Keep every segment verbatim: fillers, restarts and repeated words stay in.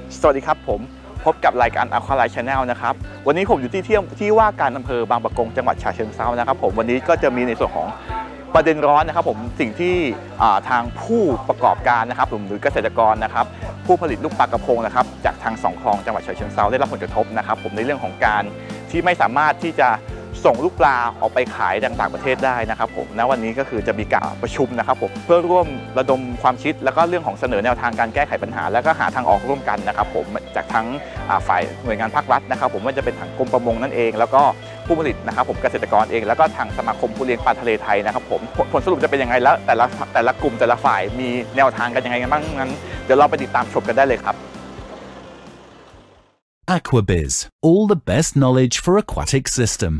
สวัสดีครับผมพบกับรายการ Aqualine Channel นะครับวันนี้ผมอยู่ที่เที่ยมที่ว่าการอำเภอบางปะกงจังหวัดฉะเชิงเทรานะครับผมวันนี้ก็จะมีในส่วนของประเด็นร้อนนะครับผมสิ่งที่ทางผู้ประกอบการนะครับหรือเกษตรกรนะครับผู้ผลิตลูกปลากระพงนะครับจากทางสองคลองจังหวัดฉะเชิงเทราได้รับผลกระทบนะครับผมในเรื่องของการที่ไม่สามารถที่จะส่งลูกปลาออกไปขายต่างประเทศได้นะครับผมณวันนี้ก็คือจะมีการประชุมนะครับผมเพื่อร่วมระดมความคิดแล้วก็เรื่องของเสนอแนวทางการแก้ไขปัญหาแล้วก็หาทางออกร่วมกันนะครับผมจากทั้งฝ่ายหน่วยงานภาครัฐนะครับผมว่าจะเป็นทางกรมประมงนั่นเองแล้วก็ผู้ผลิตนะครับผมเกษตรกรเองแล้วก็ทางสมาคมผู้เลี้ยงปลาทะเลไทยนะครับผมผลสรุปจะเป็นยังไงแล้วแต่ละแต่ละกลุ่มแต่ละฝ่ายมีแนวทางกันยังไงกันบ้างนั้นเดี๋ยวเราไปติดตามชมกันได้เลยครับ Aquabiz, all the best knowledge for aquatic system.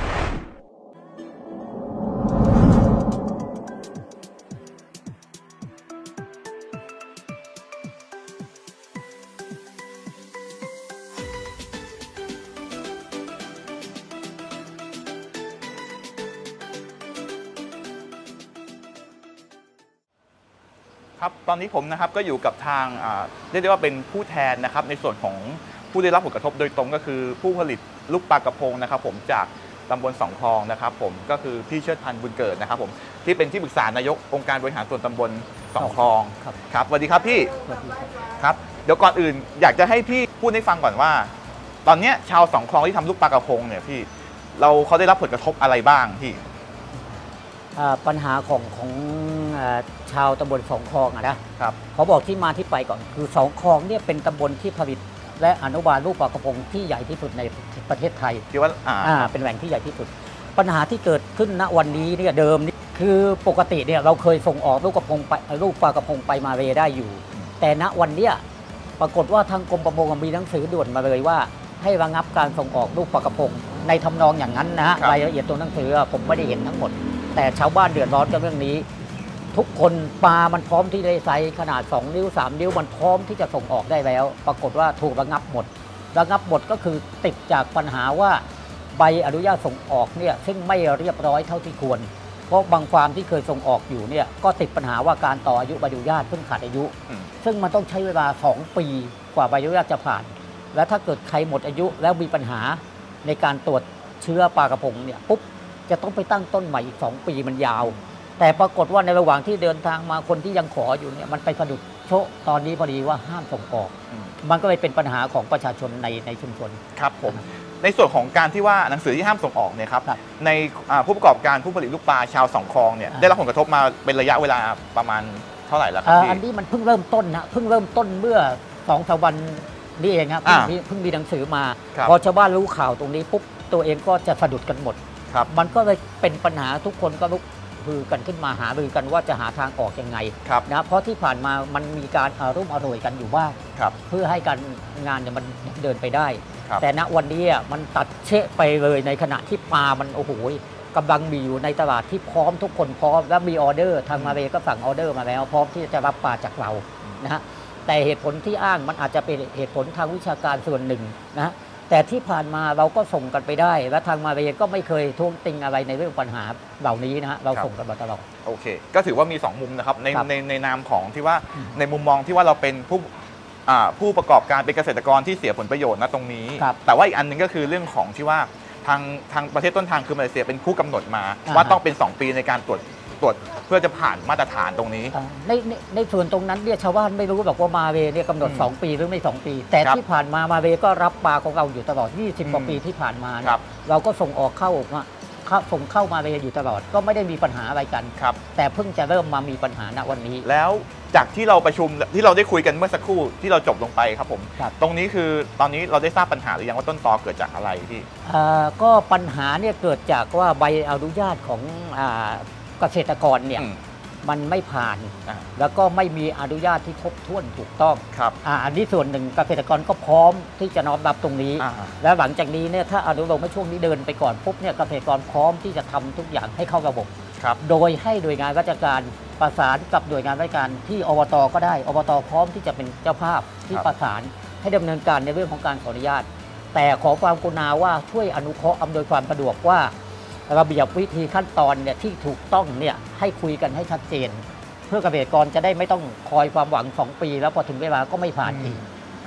ครับตอนนี้ผมนะครับก็อยู่กับทางเรียกได้ว่าเป็นผู้แทนนะครับในส่วนของผู้ได้รับผลกระทบโดยตรงก็คือผู้ผลิตลูกปลากระพงนะครับผมจากตำบลสองคลองนะครับผมก็คือพี่เชิดพันธ์บุญเกิดนะครับผมที่เป็นที่ปรึกษานายกองค์การบริหารส่วนตำบลสองคลองครับสวัสดีครับพี่ครับเดี๋ยวก่อนอื่นอยากจะให้พี่พูดให้ฟังก่อนว่าตอนนี้ชาวสองคลองที่ทำลูกปลากระพงเนี่ยพี่เราเขาได้รับผลกระทบอะไรบ้างพี่ปัญหาของของชาวตำบลสองคลองนะครับเขาบอกที่มาที่ไปก่อนคือสองคลองเนี่ยเป็นตำบลที่ผลิตและอนุบาลลูกปลากระพงที่ใหญ่ที่สุดในประเทศไทยที่ว่าอ่าเป็นแหล่งที่ใหญ่ที่สุดปัญหาที่เกิดขึ้นณวันนี้เนี่ยเดิมนี่คือปกติเนี่ยเราเคยส่งออกลูกกระพงไปลูกปลากระพงไปมาเลได้อยู่แต่ณวันเนี้ยปรากฏว่าทางกรมประมงมีหนังสือด่วนมาเลยว่าให้ระงับการส่งออกลูกปลากระพงในทำนองอย่างนั้นนะรายละเอียดตัวหนังสือผมไม่ได้เห็นทั้งหมดแต่ชาวบ้านเดือดร้อนกับเรื่องนี้ทุกคนปลามันพร้อมที่จะไซส์ขนาดสองนิ้วสามนิ้วมันพร้อมที่จะส่งออกได้แล้วปรากฏว่าถูกระงับหมดระงับหมดก็คือติดจากปัญหาว่าใบอนุญาตส่งออกเนี่ยซึ่งไม่เรียบร้อยเท่าที่ควรเพราะบางฟาร์มที่เคยส่งออกอยู่เนี่ยก็ติดปัญหาว่าการต่ออายุใบอนุญาตเพิ่งขาดอายุซึ่งมันต้องใช้เวลาสองปีกว่าใบอนุญาตจะผ่านและถ้าเกิดใครหมดอายุแล้วมีปัญหาในการตรวจเชื้อปลากระพงเนี่ยปุ๊บจะต้องไปตั้งต้นใหม่อีกสองปีมันยาวแต่ปรากฏว่าในระหว่างที่เดินทางมาคนที่ยังขออยู่เนี่ยมันไปสะดุดโชคตอนนี้พอดีว่าห้ามส่งออกมันก็เลยเป็นปัญหาของประชาชนในในชุมชนครับผมในส่วนของการที่ว่าหนังสือที่ห้ามส่งออกเนี่ยครับในผู้ประกอบการผู้ผลิตลูกปลาชาวสองคลองเนี่ยได้รับผลกระทบมาเป็นระยะเวลาประมาณเท่าไหร่แล้วครับพี่อันนี้มันเพิ่งเริ่มต้นนะเพิ่งเริ่มต้นเมื่อสองสามวันนี่เองครับเพิ่งมีหนังสือมาพอชาวบ้านรู้ข่าวตรงนี้ปุ๊บตัวเองก็จะสะดุดกันหมดมันก็เลยเป็นปัญหาทุกคนก็ลุกฮือกันขึ้นมาหารือกันว่าจะหาทางออกยังไงนะเพราะที่ผ่านมามันมีการอารุ่มอร่วยกันอยู่บ้างเพื่อให้การงานเนี่ยมันเดินไปได้แต่ณวันนี้มันตัดเชะไปเลยในขณะที่ปลามันโอ้โหกำลังมีอยู่ในตลาดที่พร้อมทุกคนพร้อมและมีออเดอร์ทางมาเลก็สั่งออเดอร์มาแล้วพร้อมที่จะรับปลาจากเรานะฮะแต่เหตุผลที่อ้างมันอาจจะเป็นเหตุผลทางวิชาการส่วนหนึ่งนะแต่ที่ผ่านมาเราก็ส่งกันไปได้และทางมาเลก็ไม่เคยท้วงติงอะไรในเรื่องปัญหาเหล่านี้นะฮะเราส่งกันมาตลอดโอเคก็ถือว่ามีสองมุมนะครับในในในนามของที่ว่าในมุมมองที่ว่าเราเป็นผู้ผู้ประกอบการเป็นเกษตรกรที่เสียผลประโยชน์นะตรงนี้แต่ว่าอีกอันนึงก็คือเรื่องของที่ว่าทางทางประเทศต้นทางคือมาเลเซียเป็นผู้กำหนดมาว่าต้องเป็นสองปีในการตรวจตรวจเพื่อจะผ่านมาตรฐานตรงนี้ในในในส่วนตรงนั้นเนี่ยชาวบ้านไม่รู้บอกว่ามาเลเนี่ยกำหนดสองปีหรือไม่สองปีแต่ที่ผ่านมามาเลก็รับปลาของเราอยู่ตลอดยี่สิบกว่าปีที่ผ่านมาเราก็ส่งออกเข้ามาส่งเข้ามาเลอยู่ตลอดก็ไม่ได้มีปัญหาอะไรกันแต่เพิ่งจะเริ่มมามีปัญหาณวันนี้แล้วจากที่เราประชุมที่เราได้คุยกันเมื่อสักครู่ที่เราจบลงไปครับผมตรงนี้คือตอนนี้เราได้ทราบปัญหาหรือยังว่าต้นตอเกิดจากอะไรพี่ก็ปัญหาเนี่ยเกิดจากว่าใบอนุญาตของเกษตรกรเนี่ยมันไม่ผ่านแล้วก็ไม่มีอนุญาตที่ครบถ้วนถูกต้องครับอันนี้ส่วนหนึ่งเกษตรกรก็พร้อมที่จะน้อมรับตรงนี้แล้วหลังจากนี้เนี่ยถ้าอนุโลมให้ช่วงนี้เดินไปก่อนปุ๊บเนี่ยเกษตรกรพร้อมที่จะทำทุกอย่างให้เข้าระบบโดยให้หน่วยงานราชการประสานกับหน่วยงานราชการที่อบต.ก็ได้อบต.พร้อมที่จะเป็นเจ้าภาพที่ประสานให้ดำเนินการในเรื่องของการขออนุญาตแต่ขอความกรุณาว่าช่วยอนุเคราะห์อำนวยความสะดวกว่าระเบียบวิธีขั้นตอนเนี่ยที่ถูกต้องเนี่ยให้คุยกันให้ชัดเจนเพื่อเกษตรกรจะได้ไม่ต้องคอยความหวังสองปีแล้วพอถึงเวลาก็ไม่ผ่านอีก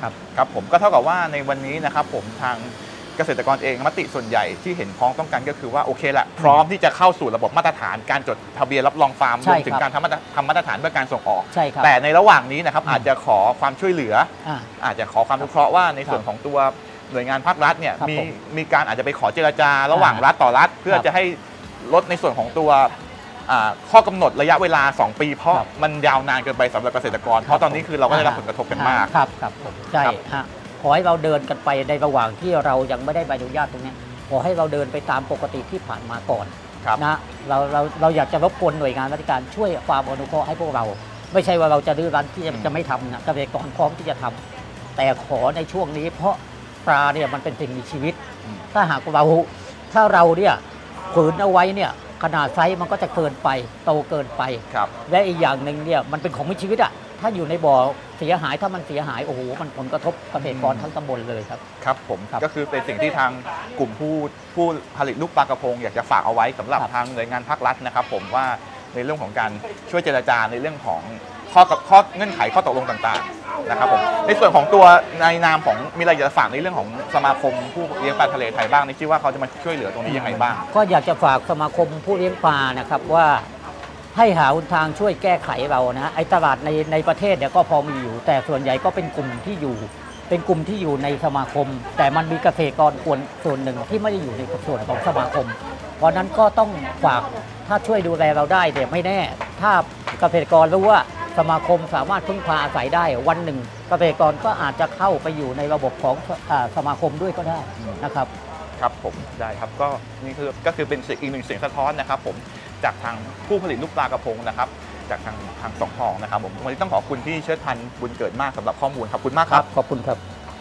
ครับครับผมก็เท่ากับว่าในวันนี้นะครับผมทางเกษตรกรเองมติส่วนใหญ่ที่เห็นพ้องต้องกันก็คือว่าโอเคแหละพร้อมที่จะเข้าสู่ระบบมาตรฐานการจดทะเบียนรับรองฟาร์มรวมถึงการทำมาตรทำมาตรฐานเพื่อการส่งออกใช่ครับแต่ในระหว่างนี้นะครับอาจจะขอความช่วยเหลืออ่าอาจจะขอความอนุเคราะห์ว่าในส่วนของตัวหน่วยงานภาครัฐเนี่ยครับมีผมมีการอาจจะไปขอเจรจาระหว่างรัฐต่อรัฐ เพื่อครับจะให้ลดในส่วนของตัวอ่าข้อกำหนดระยะเวลา สอง ปีเพราะครับมันยาวนานเกินไปสำหรับเกษตรกร เพราะตอนนี้คือเราก็ได้รับผลกระทบกันมากครับครับผมใช่ครับฮะขอให้เราเดินกันไปในระหว่างที่เรายังไม่ได้ใบอนุญาตตรงเนี้ยขอให้เราเดินไปตามปกติที่ผ่านมาก่อนครับนะเราเราเราอยากจะรบกวนหน่วยงานราชการช่วยความอนุเคราะห์ให้พวกเรา ไม่ใช่ว่าเราจะดื้อรั้นที่จะอืมจะไม่ทำนะเกษตรกรพร้อมที่จะทำแต่ขอในช่วงนี้เพราะปลาเนี่ยมันเป็นสิ่งมีชีวิต ถ้าหากเราถ้าเราเนี่ยฝืนเอาไว้เนี่ยขนาดไซส์มันก็จะเกินไปโตเกินไปครับและอีกอย่างหนึ่งเนี่ยมันเป็นของมีชีวิตอ่ะถ้าอยู่ในบ่อเสียหายถ้ามันเสียหายโอ้โหมันผลกระทบเกษตรกรทั้งตำบลเลยครับครับผมครับก็คือเป็นสิ่งที่ทางกลุ่มผู้ผู้ผลิตลูกปลากระพงอยากจะฝากเอาไว้สำหรับครับทางหน่วยงานภาครัฐนะครับผมว่าในเรื่องของการช่วยเจรจาในเรื่องของข้อกับข้อเงื่อนไขข้อตกลงต่างๆนะครับผมในส่วนของตัวในนามของมีอะไรอยากจะฝากในเรื่องของสมาคมผู้เลี้ยงปลาทะเลไทยบ้างนี่คิดว่าเขาจะมาช่วยเหลือตรงนี้ยังไงบ้างก็อยากจะฝากสมาคมผู้เลี้ยงปลานะครับว่าให้หาหนทางช่วยแก้ไขเรานะไอ้ตลาดในในประเทศเนี่ยก็พอมีอยู่ แต่ส่วนใหญ่ก็เป็นกลุ่มที่อยู่ เป็นกลุ่มที่อยู่ในสมาคม แต่มันมีเกษตรกรควรส่วนหนึ่งที่ไม่ได้อยู่ในส่วนของสมาคม เพราะนั้นก็ต้องฝากถ้าช่วยดูแลเราได้แต่ไม่แน่ ถ้าเกษตรกรรู้ว่าสมาคมสามารถพึ่งพาอาศัยได้วันหนึ่งเกษตรกรก็อาจจะเข้าไปอยู่ในระบบของอ่าสมาคมด้วยก็ได้นะครับครับผมได้ครับก็นี่คือก็คือเป็นเสียงอีกหนึ่งเสียงสะท้อนนะครับผมจากทางผู้ผลิตลูกปลากระพงนะครับจากทางทางสองทองนะครับผมวันนี้ต้องขอบคุณพี่เชิดพันธ์บุญเกิดมากสำหรับข้อมูลขอบคุณมากครับขอบคุณครับ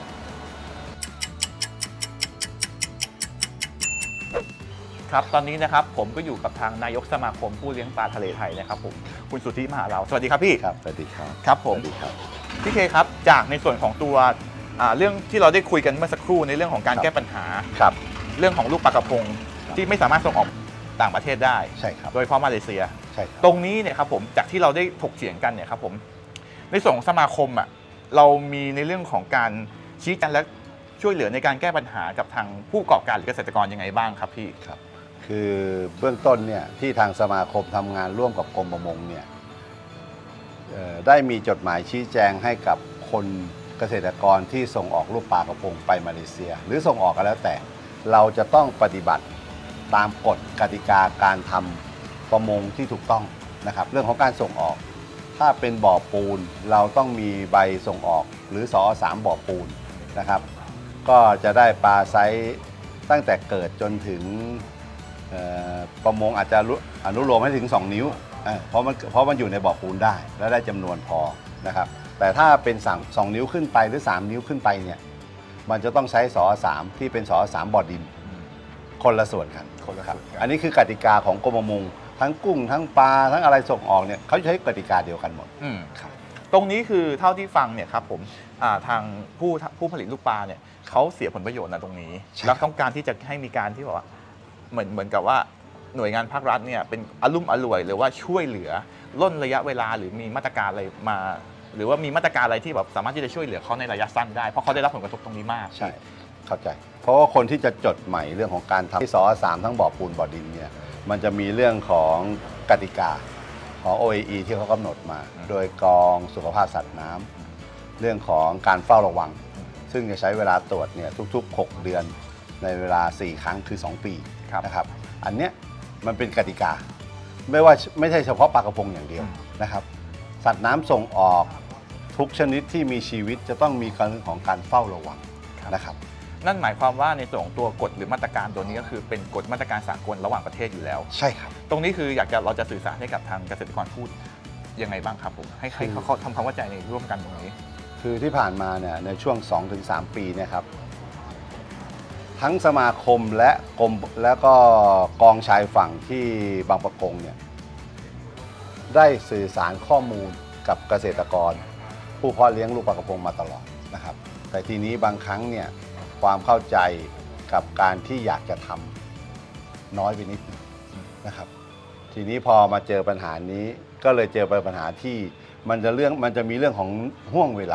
ครับตอนนี้นะครับผมก็อยู่กับทางนายกสมาคมผู้เลี้ยงปลาทะเลไทยนะครับผมคุณสุทธิมหาเราสวัสดีครับพี่ครับสวัสดีครับครับผมสวัสดีครับพี่เคครับจากในส่วนของตัวอ่าเรื่องที่เราได้คุยกันเมื่อสักครู่ในเรื่องของการครับแก้ปัญหาครับเรื่องของลูกปลากระพงครับที่ไม่สามารถส่งออกต่างประเทศได้ใช่ครับโดยเฉพาะมาเลเซียใช่ครับตรงนี้เนี่ยครับผมจากที่เราได้ถกเถียงกันเนี่ยครับผมในส่วนของสมาคมอ่ะเรามีในเรื่องของการชี้แจงและช่วยเหลือในการแก้ปัญหากับทางผู้ประกอบการหรือเกษตรกรยังไงบ้างครับพี่ครับ คือเบื้องต้นเนี่ยที่ทางสมาคมทำงานร่วมกับกรมประมงเนี่ยเอ่อได้มีจดหมายชี้แจงให้กับคนเกษตรกรที่ส่งออกลูกปลากระพงไปมาเลเซีย หรือส่งออกก็แล้วแต่เราจะต้องปฏิบัติตามกฎกติกาการทำประมงที่ถูกต้องนะครับเรื่องของการส่งออก ถ้าเป็นบ่อปูนเราต้องมีใบส่งออกหรือสอสามบ่อปูนนะครับ ก็จะได้ปลาไซส์ตั้งแต่เกิดจนถึงเอ่อประมงอาจจะอนุโลมให้ถึงสองนิ้วเอ่อเพราะมันเพราะมันอยู่ในบ่อปูนได้และได้จำนวนพอนะครับแต่ถ้าเป็นสองสองนิ้วขึ้นไปหรือสามนิ้วขึ้นไปเนี่ยมันจะต้องใช้สอสามที่เป็นสอสามบ่อดินคนละส่วนกันคนละครับส่วนกันอันนี้คือกติกาของกรมประมงทั้งกุ้งทั้งปลาทั้งอะไรส่งออกเนี่ยเขาใช้กติกาเดียวกันหมดอืมครับตรงนี้คือเท่าที่ฟังเนี่ยครับผมอ่าทางผู้ผู้ผลิตลูกปลาเนี่ยเขาเสียผลประโยชน์นะตรงนี้ใช่ครับแล้วต้องการที่จะให้มีการที่บอกว่าเหมือนเหมือนกับว่าหน่วยงานภาครัฐเนี่ยเป็นอารมุ่มอร่วยหรือว่าช่วยเหลือล่นระยะเวลาหรือมีมาตรการอะไรมา หรือว่ามีมาตรการอะไรที่แบบสามารถที่จะช่วยเหลือเขาในระยะสั้นได้เพราะเขาได้รับผลกระทบตรงนี้มากใช่เข้าใจ เพราะว่าคนที่จะจดใหม่เรื่องของการทำที่สอสามทั้งบ่อปูนบ่อดินเนี่ยมันจะมีเรื่องของกติกาของ โอ เอ อี ที่เขากำหนดมา โดยกองสุขภาพสัตว์น้ำเรื่องของการเฝ้าระวัง ซึ่งจะใช้เวลาตรวจเนี่ยทุกๆ หก เดือนในเวลา สี่ ครั้งคือ สอง ปีครับนะครับอันเนี้ยมันเป็นกติกา ไม่ว่าไม่ใช่เฉพาะปลากระพงอย่างเดียวนะครับ สัตว์น้ำส่งออกทุกชนิดที่มีชีวิตจะต้องมีการเรื่องของการเฝ้าระวังนะครับนั่นหมายความว่าในส่วนของตัวกฎหรือมาตรการตัวนี้ก็คือเป็นกฎมาตรการสากลระหว่างประเทศอยู่แล้วใช่ครับตรงนี้คืออยากจะเราจะสื่อสารให้กับทางเกษตรกรพูดยังไงบ้างครับผมให้ให้เขาเขาทำความเข้าใจในร่วมกันตรงนี้คือที่ผ่านมาเนี่ยในช่วง สองถึงสาม ปีเนะครับ ทั้งสมาคมและกรมและก็กองชายฝั่งที่บางปะกงเนี่ยได้สื่อสารข้อมูลกับเกษตรกร ผู้เพาะเลี้ยงลูกปลากระพงมาตลอดนะครับ แต่ทีนี้บางครั้งเนี่ยความเข้าใจกับการที่อยากจะทำน้อยไปนิดนึงนะครับ ทีนี้พอมาเจอปัญหานี้ก็เลยเจอปัญหาที่มันจะเรื่องมันจะมีเรื่องของห่วงเวลา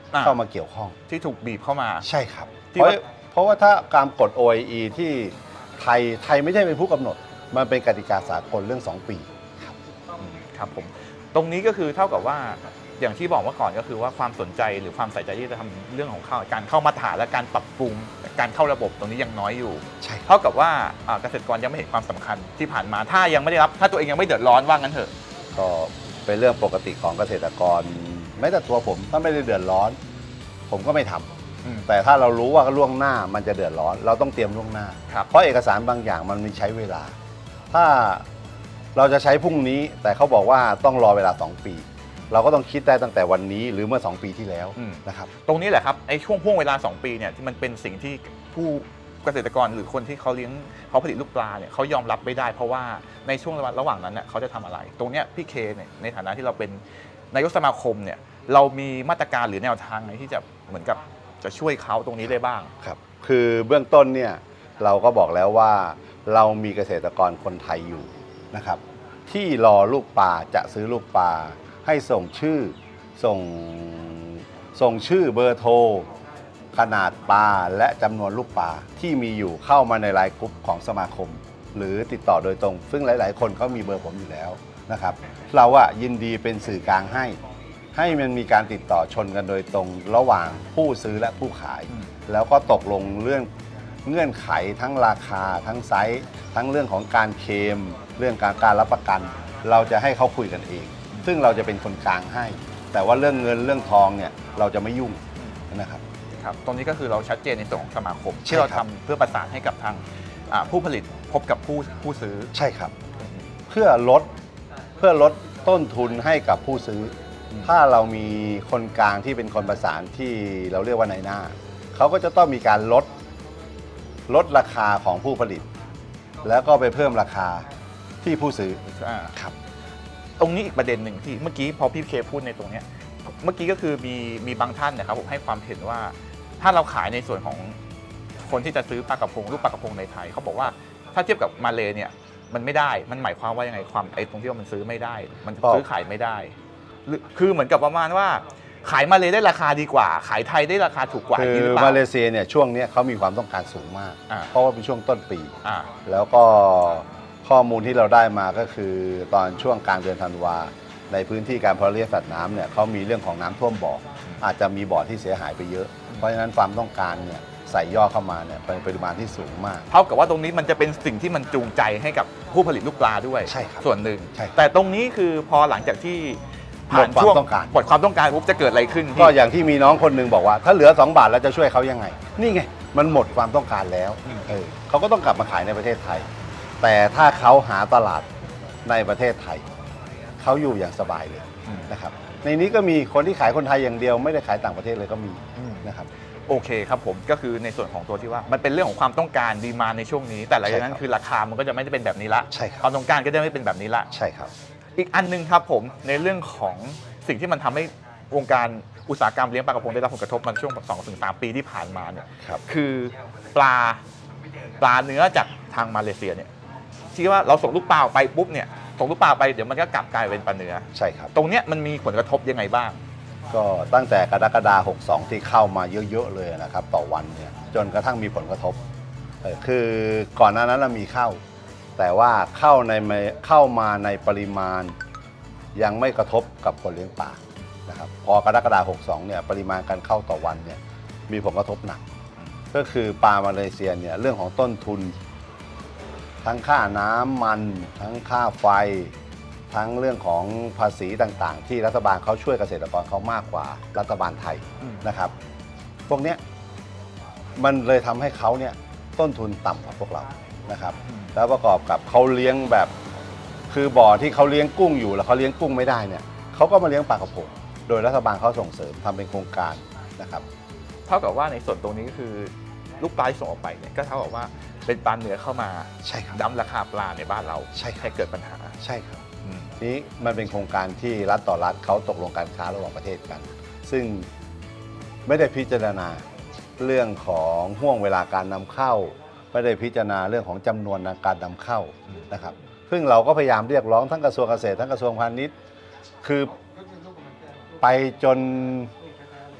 อ่าเข้ามาเกี่ยวข้องที่ถูกบีบเข้ามาใช่ครับที่เพราะว่าเพราะว่าถ้าการกฎ โอ ไอ อี ที่ไทยไทยไม่ใช่เป็นผู้กำหนด มันเป็นกติกาสากลเรื่องสองปีอืมครับผมตรงนี้ก็คือเท่ากับว่าอย่างที่บอกเมื่อก่อนก็คือว่าความสนใจหรือความใส่ใจที่จะทำเรื่องของเข้าการเข้ามาตรฐานและการปรับปรุงการเข้าระบบตรงนี้ยังน้อยอยู่ใช่เท่ากับว่าอ่าเกษตรกรยังไม่เห็นความสำคัญที่ผ่านมาถ้ายังไม่ได้รับถ้าตัวเองยังไม่เดือดร้อนว่างั้นเถอะก็เป็นเรื่องปกติของเกษตรกรแม้แต่ตัวผมถ้าไม่ได้เดือดร้อน ผมก็ไม่ทำอืมแต่ถ้าเรารู้ว่าล่วงหน้ามันจะเดือดร้อน เราต้องเตรียมล่วงหน้าครับเพราะเอกสารบางอย่างมันมีใช้เวลา ถ้าเราจะใช้พรุ่งนี้ แต่เขาบอกว่าต้องรอเวลาสองปี เราก็ต้องคิดได้ตั้งแต่วันนี้หรือเมื่อสองปีที่แล้วอืมนะครับตรงนี้แหละครับไอ้ช่วงห่วงเวลาสองปีเนี่ยที่มันเป็นสิ่งที่ผู้เกษตรกรหรือคนที่เขาเลี้ยงเขาผลิตลูกปลาเนี่ยเขายอมรับไม่ได้ เพราะว่าในช่วงระหว่างนั้นเน่ยเขาจะทำอะไร ตรงเนี้ยพี่เคเนี่ยในฐานะที่เราเป็นนายกสมาคมเนี่ยเรามีมาตรการหรือแนวทางไหนที่จะเหมือนกับจะช่วยเขาตรงนี้ได้บ้างครับ คือเบื้องต้นเนี่ยเราก็บอกแล้วว่าเรามีเกษตรกรคนไทยอยู่นะครับ ที่รอลูกปลาจะซื้อลูกปลาให้ส่งชื่อส่งส่งชื่อเบอร์โทรขนาดปลาและจำนวนลูกปลาที่มีอยู่เข้ามาในไลน์กลุ่มของสมาคม หรือติดต่อโดยตรง ซึ่งหลาย ๆ คนเขามีเบอร์ผมอยู่แล้วนะครับ เราอะยินดีเป็นสื่อกลางให้ ให้มันมีการติดต่อชนกันโดยตรงระหว่างผู้ซื้อและผู้ขาย แล้วก็ตกลงเรื่องเงื่อนไขทั้งราคาทั้งไซส์ทั้งเรื่องของการเคลมเรื่องการการรับประกัน เราจะให้เขาคุยกันเอง ซึ่งเราจะเป็นคนกลางให้ แต่ว่าเรื่องเงินเรื่องทองเนี่ยเราจะไม่ยุ่งนะครับครับตรงนี้ก็คือเราชัดเจนในส่วนของสมาคมใช่ที่เราครัทำบเพื่อประสานให้กับทางอ่าผู้ผลิตพบกับผู้ผู้ซื้อใช่ครับ เพื่อลดเพื่อลดต้นทุนให้กับผู้ซื้ออมถ้าเรามีคนกลางที่เป็นคนประสานที่เราเรียกว่านายหน้า เขาก็จะต้องมีการลดลดราคาของผู้ผลิต แล้วก็ไปเพิ่มราคาที่ผู้ซื้ออ่าครับตรงนี้อีกประเด็นหนึ่งที่เมื่อกี้พอพี่เคพูดในตรงเนี้ยเมื่อกี้ก็คือมีมีบางท่านนะครับผมให้ความเห็นว่าถ้าเราขายในส่วนของคนที่จะซื้อปลากระพงลูกปลากระพงในไทยเขาบอกว่าถ้าเทียบกับมาเลเนี่ยมันไม่ได้มันหมายความว่ายังไงความไอ้ตรงที่ว่ามันซื้อไม่ได้ มันก็ซื้อขายไม่ได้หรือคือเหมือนกับประมาณว่า ขายมาเลได้ราคาดีกว่า ขายไทยได้ราคาถูกกว่าคืย่างนี้อหรือเปล่ามาเลเซียเนี่ยช่วงนี้เขามีความต้องการสูงมากอ่าเพราะว่าเป็นช่วงต้นปีอ่าแล้วก็ข้อมูลที่เราได้มาก็คือตอนช่วงกลางเดือนธันวาในพื้นที่การเพาะเลี้ยงสัตว์น้ำเนี่ยเขามีเรื่องของน้ำท่วมบ่ออาจจะมีบ่อที่เสียหายไปเยอะ เพราะฉะนั้นความต้องการเนี่ยใส่ย่อเข้ามาเนี่ยเป็นปริมาณที่สูงมากเท่ากับว่าตรงนี้มันจะเป็นสิ่งที่มันจูงใจให้กับผู้ผลิตลูกปลาด้วยใช่ครับส่วนหนึ่งใช่ครับแต่ตรงนี้คือพอหลังจากที่ผ่านหมดความช่วงต้องการหมดความต้องการปุ๊บจะเกิดอะไรขึ้นพี่ก็อย่างที่มีน้องคนหนึงบอกว่า ถ้าเหลือสองบาทแล้วจะช่วยเขายังไง นี่ไงมันหมดความต้องการแล้วอืมเออเขาก็ต้องกลับมาขายในประเทศไทย แต่ถ้าเขาหาตลาดในประเทศไทยเขาอยู่อย่างสบายเลยอืมนะครับในนี้ก็มีคนที่ขายคนไทยอย่างเดียวไม่ได้ขายต่างประเทศเลยก็มีอืมนะครับโอเคครับผมก็คือในส่วนของตัวที่ว่ามันเป็นเรื่องของความต้องการดีมาในช่วงนี้ แต่หลังจากนั้นใช่ครับคือราคามันก็จะไม่ได้เป็นแบบนี้ละใช่ครับความต้องการก็จะไม่เป็นแบบนี้ละใช่ครับอีกอันหนึงครับผมในเรื่องของสิ่งที่มันทำให้วงการอุตสาหกรรมเลี้ยงปลากระพงได้รับผลกระทบมาช่วงสองถึงสามปีที่ผ่านมาเนี่ยครับคือปลาปลาเนื้อจากทางมาเลเซียเนี่ยที่ว่าเราส่งลูกปลาออกไปปุ๊บเนี่ยส่งลูกปลาไปเดี๋ยวมันก็กลับกลายเป็นปลาเนื้อใช่ครับตรงเนี้ยมันมีผลกระทบยังไงบ้างก็ตั้งแต่กรกฎาคมหกสองที่เข้ามาเยอะๆเลยนะครับต่อวันเนี่ยจนกระทั่งมีผลกระทบเอ่อคือก่อนหน้านั้นเรามีเข้า แต่ว่าเข้าในเข้ามาในปริมาณยังไม่กระทบกับคนเลี้ยงปลานะครับพอกรกฎาคมหกสองเนี่ยปริมาณการเข้าต่อวันเนี่ยมีผลกระทบหนัก ก็คือปลามาเลเซียเนี่ยเรื่องของต้นทุน ทั้งค่าน้ำมันทั้งค่าไฟ ทั้งเรื่องของภาษีต่างๆ ที่รัฐบาลเขาช่วยเกษตรกรเขามากกว่ารัฐบาลไทยอืมนะครับ พวกเนี้ยมันเลยทำให้เขาเนี่ยต้นทุนต่ำกว่าพวกเรานะครับ แล้วประกอบกับเขาเลี้ยงแบบคือบ่อที่เขาเลี้ยงกุ้งอยู่แล้วเขาเลี้ยงกุ้งไม่ได้เนี่ยเขาก็มาเลี้ยงปลากระพงโดยรัฐบาลเขาส่งเสริมทำเป็นโครงการนะครับเท่ากับว่าในส่วนตรงนี้ก็คือลูกปลาที่ส่งออกไปเนี่ยก็เท่ากับว่าเป็นปลาเนื้อเข้ามาใช่ครับดั้มราคาปลาในบ้านเราใช่ครับให้เกิดปัญหาใช่ครับอืมนี้มันเป็นโครงการที่รัฐต่อรัฐเขาตกลงการค้าระหว่างประเทศกัน ซึ่งไม่ได้พิจารณาเรื่องของห่วงเวลาการนำเข้า ไม่ได้พิจารณาเรื่องของจำนวนการนำเข้านะครับ ซึ่งเราก็พยายามเรียกร้องทั้งกระทรวงเกษตรทั้งกระทรวงพาณิชย์คือไปจน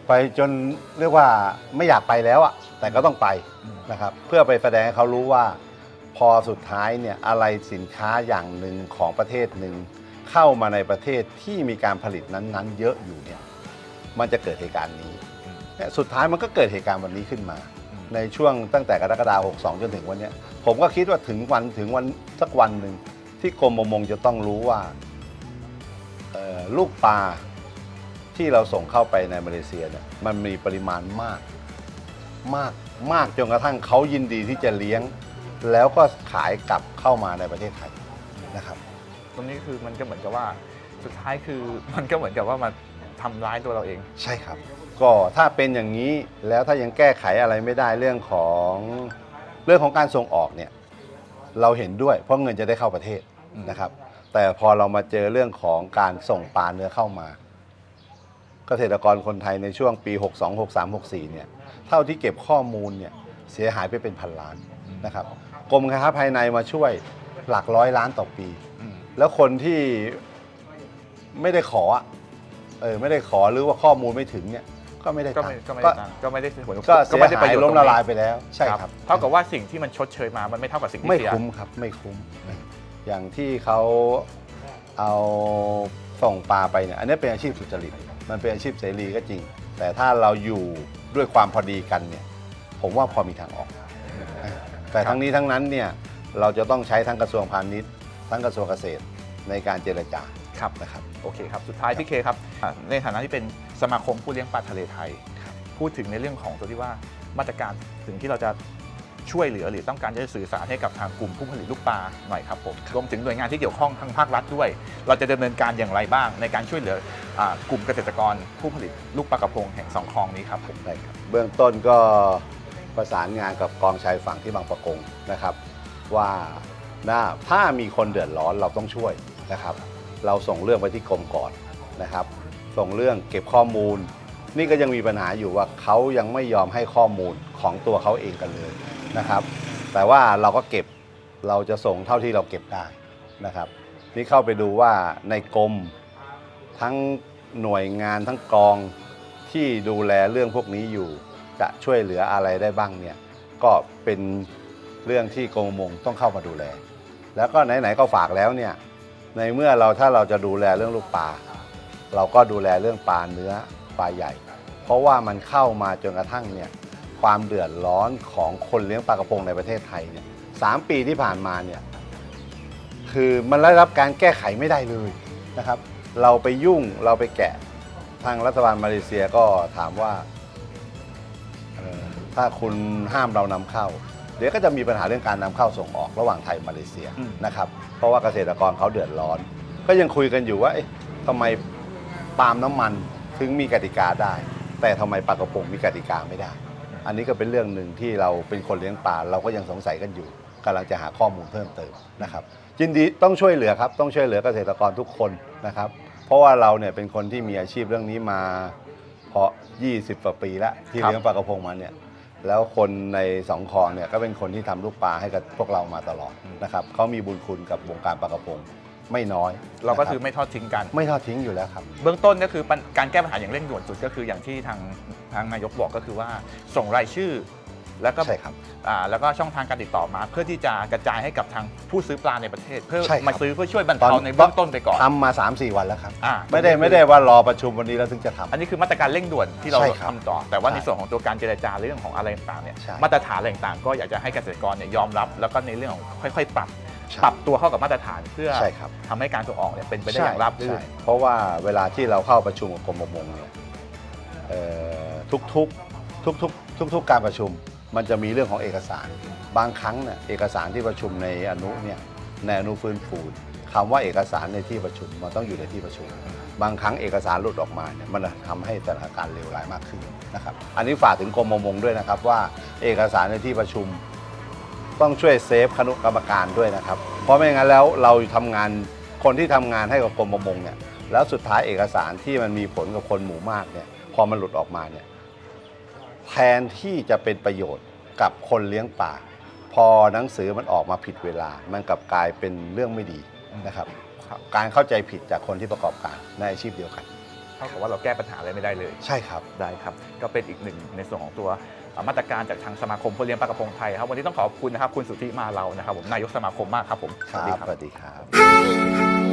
ไปจนเรียกว่าไม่อยากไปแล้วอะแต่ก็ต้องไปนะครับเพื่อไปแสดงให้เขารู้ว่าพอสุดท้ายเนี่ยอะไรสินค้าอย่างหนึ่งของประเทศหนึ่งเข้ามาในประเทศที่มีการผลิตนั้นๆเยอะอยู่เนี่ยมันจะเกิดเหตุการณ์นี้เนี่ยสุดท้ายมันก็เกิดเหตุการณ์วันนี้ขึ้นมาในช่วงตั้งแต่กรกฎาคมหกสองจนถึงวันนี้ผมก็คิดว่าถึงวันถึงวันสักวันหนึ่งที่กรมประมงจะต้องรู้ว่าลูกปลาที่เราส่งเข้าไปในมาเลเซียเนี่ยมันมีปริมาณมากมากมากจนกระทั่งเขายินดีที่จะเลี้ยงแล้วก็ขายกลับเข้ามาในประเทศไทยนะครับตรงนี้คือมันก็เหมือนกับว่าสุดท้ายคือมันก็เหมือนกับว่ามาทำร้ายตัวเราเองใช่ครับก็ถ้าเป็นอย่างนี้แล้วถ้ายังแก้ไขอะไรไม่ได้เรื่องของเรื่องของการส่งออกเนี่ยเราเห็นด้วยเพราะเงินจะได้เข้าประเทศนะครับแต่พอเรามาเจอเรื่องของการส่งปลาเนื้อเข้ามาเกษตรกรคนไทยในช่วงปีหกสอง หกสาม หกสี่เนี่ยเท่าที่เก็บข้อมูลเนี่ยเสียหายไปเป็นพันล้านนะครับกรมการค้าภายในมาช่วยหลักร้อยล้านต่อปีแล้วคนที่ไม่ได้ขอเออไม่ได้ขอหรือว่าข้อมูลไม่ถึงเนี่ยก็ไม่ได้ตังค์ก็ก็ไม่ได้ผลก็เสียหายล้มละลายไปแล้วใช่ครับเท่ากับว่าสิ่งที่มันชดเชยมามันไม่เท่ากับสิ่งที่เสียไม่คุ้มครับไม่คุ้มอย่างที่เขาเอาส่งปลาไปเนี่ยอันนี้เป็นอาชีพสุจริตมันเป็นอาชีพเสรีก็จริงแต่ถ้าเราอยู่ด้วยความพอดีกันเนี่ยผมว่าพอมีทางออกแต่ทั้งนี้ทั้งนั้นเนี่ยเราจะต้องใช้ทั้งกระทรวงพาณิชย์ทั้งกระทรวงเกษตรในการเจรจาครับนะครับโอเคครับสุดท้ายพี่เคครับในฐานะที่เป็นสมาคมผู้เลี้ยงปลาทะเลไทยพูดถึงในเรื่องของตัวที่ว่ามาตรการถึงที่เราจะช่วยเหลือหรือต้องการจะสื่อสารให้กับทางกลุ่มผู้ผลิตลูกปลาหน่อยครับผมรวมถึงหน่วยงานที่เกี่ยวข้องทางภาครัฐด้วยเราจะดำเนินการอย่างไรบ้างในการช่วยเหลือกลุ่มเกษตรกรผู้ผลิตลูกปลากระพงแห่งสองคลองนี้ครับผมได้ครับเบื้องต้นก็ประสานงานกับกองชายฝั่งที่บางปะกงนะครับว่าถ้ามีคนเดือดร้อนเราต้องช่วยนะครับเราส่งเรื่องไปที่กรมก่อนนะครับส่งเรื่องเก็บข้อมูลนี่ก็ยังมีปัญหาอยู่ว่าเขายังไม่ยอมให้ข้อมูลของตัวเขาเองกันเลยนะครับแต่ว่าเราก็เก็บเราจะส่งเท่าที่เราเก็บได้นะครับนี่เข้าไปดูว่าในกรมทั้งหน่วยงานทั้งกองที่ดูแลเรื่องพวกนี้อยู่จะช่วยเหลืออะไรได้บ้างเนี่ยก็เป็นเรื่องที่กรมประมงต้องเข้ามาดูแลแล้วก็ไหนๆก็ฝากแล้วเนี่ยในเมื่อเราถ้าเราจะดูแลเรื่องลูกปลาเราก็ดูแลเรื่องปลาเนื้อปลาใหญ่เพราะว่ามันเข้ามาจนกระทั่งเนี่ยความเดือดร้อนของคนเลี้ยงปลากระพงในประเทศไทยเนี่ยสามปีที่ผ่านมาเนี่ยคือมันได้รับการแก้ไขไม่ได้เลยนะครับเราไปยุ่งเราไปแกะทางรัฐบาลมาเลเซียก็ถามว่าถ้าคุณห้ามเรานำเข้าเดี๋ยวก็จะมีปัญหาเรื่องการนำเข้าส่งออกระหว่างไทยมาเลเซียนะครับเพราะว่าเกษตรกรเขาเดือดร้อนก็ยังคุยกันอยู่ว่าทำไมปาล์มน้ำมันถึงมีกติกาได้แต่ทำไมปลากระพงมีกติกาไม่ได้อันนี้ก็เป็นเรื่องหนึ่งที่เราเป็นคนเลี้ยงปลาเราก็ยังสงสัยกันอยู่กำลังจะหาข้อมูลเพิ่มเติมนะครับยินดีต้องช่วยเหลือครับต้องช่วยเหลือเกษตรกรทุกคนนะครับเพราะว่าเราเนี่ยเป็นคนที่มีอาชีพเรื่องนี้มาเพราะยี่สิบกว่าปีแล้วที่เลี้ยงปลากระพงมาเนี่ยแล้วคนในสองคลองเนี่ยก็เป็นคนที่ทำลูกปลาให้กับพวกเรามาตลอดนะครับเขามีบุญคุณกับวงการปลากระพงไม่น้อยเราก็คือไม่ทอดทิ้งกันไม่ทอดทิ้งอยู่แล้วครับเบื้องต้นก็คือการแก้ปัญหาอย่างเร่งด่วนสุดก็คืออย่างที่ทางทางนายกบอกก็คือว่าส่งรายชื่อแล้วก็ใช่ครับแล้วก็ช่องทางการติดต่อมาเพื่อที่จะกระจายให้กับทางผู้ซื้อปลาในประเทศเพื่อมาซื้อเพื่อช่วยบรรเทาในเบื้องต้นไปก่อนทำมา สามสี่ วันแล้วครับไม่ได้ไม่ได้ว่ารอประชุมวันนี้แล้วถึงจะทำอันนี้คือมาตรการเร่งด่วนที่เราทำต่อแต่ว่าในส่วนของตัวการเจรจาเรื่องของอะไรต่างๆเนี่ยมาตรฐานอะไรต่างๆก็อยากจะให้เกษตรกรเนี่ยยอมรับแล้วก็ในเรื่องของค่อยๆปรับปรับตัวเข้ากับมาตรฐานเพื่อทำให้การส่งออกเนี่ยเป็นไปได้อย่างราบรื่นเพราะว่าเวลาที่เราเข้าประชุมกับกรมประมงเนี่ยทุกๆทุกๆทุกๆการประชุมมันจะมีเรื่องของเอกสารบางครั้งเนี่ยเอกสารที่ประชุมในอนุเนี่ยในอนุฟื้นฟูคำว่าเอกสารในที่ประชุมมันต้องอยู่ในที่ประชุมบางครั้งเอกสารหลุดออกมาเนี่ยมันทำให้สถานการณ์เลวร้ายมากขึ้นนะครับอันนี้ฝากถึงกรมประมงด้วยนะครับว่าเอกสารในที่ประชุมต้องช่วยเซฟคณะกรรมการด้วยนะครับเพราะไม่งั้นแล้วเราทำงานคนที่ทำงานให้กับกรมประมงเนี่ยแล้วสุดท้ายเอกสารที่มันมีผลกับคนหมู่มากเนี่ยพอมันหลุดออกมาเนี่ยแทนที่จะเป็นประโยชน์กับคนเลี้ยงปลาพอหนังสือมันออกมาผิดเวลามันกลับกลายเป็นเรื่องไม่ดีนะครับการเข้าใจผิดจากคนที่ประกอบการในอาชีพเดียวกันเท่ากับว่าเราแก้ปัญหาอะไรไม่ได้เลยใช่ครับได้ครับก็เป็นอีกหนึ่งในส่วนของตัวมาตรการจากทางสมาคมผู้เลี้ยงปลากระพงไทยครับวันนี้ต้องขอบคุณนะครับคุณสุทธิมาเรานะครับผมนายกสมาคมมากครับผมครับ สวัสดีครับ Hey, hey.